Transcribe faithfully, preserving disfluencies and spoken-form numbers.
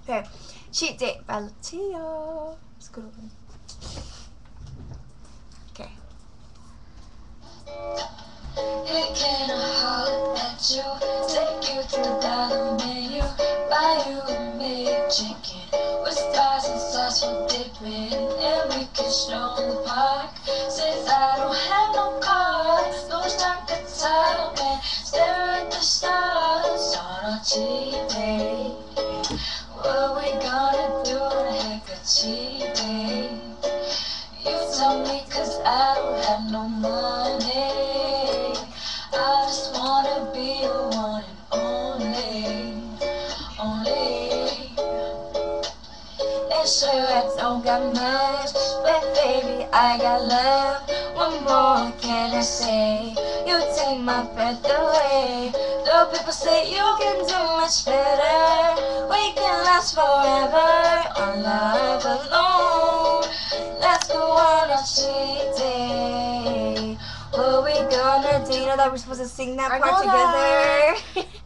Okay. Cheat Date by Latia. It's a good one. Okay. Hey, can I holler at you? Take you to the dollar menu. Buy you a McChicken with stars and sauce for dipping. And we can stroll in the park. Since I don't have no car, go start the time and stare at the stars on our cheat day. What we gonna do on a heck of cheat day? You tell me, cause I don't have no money. I just wanna be your one and only, only. And sure I don't got much, but baby I got love. What more can I say? You take my breath away. Though people say you can do much better, we can last forever on love alone. Let's go on a cheat day. What we gonna do? Do you know that we're supposed to sing that I part know that. together?